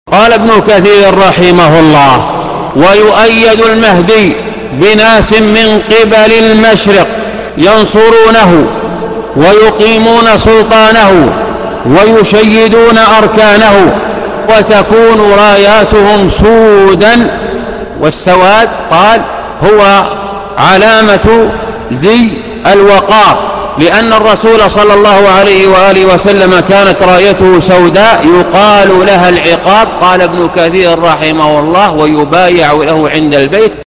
قال ابن كثير رحمه الله: ويؤيد المهدي بناس من قبل المشرق ينصرونه ويقيمون سلطانه ويشيدون أركانه، وتكون راياتهم سودا. والسواد قال هو علامة زي الوقار، لأن الرسول صلى الله عليه وآله وسلم كانت رايته سوداء يقال لها العقاب. قال ابن كثير رحمه الله: ويبايع له عند البيت.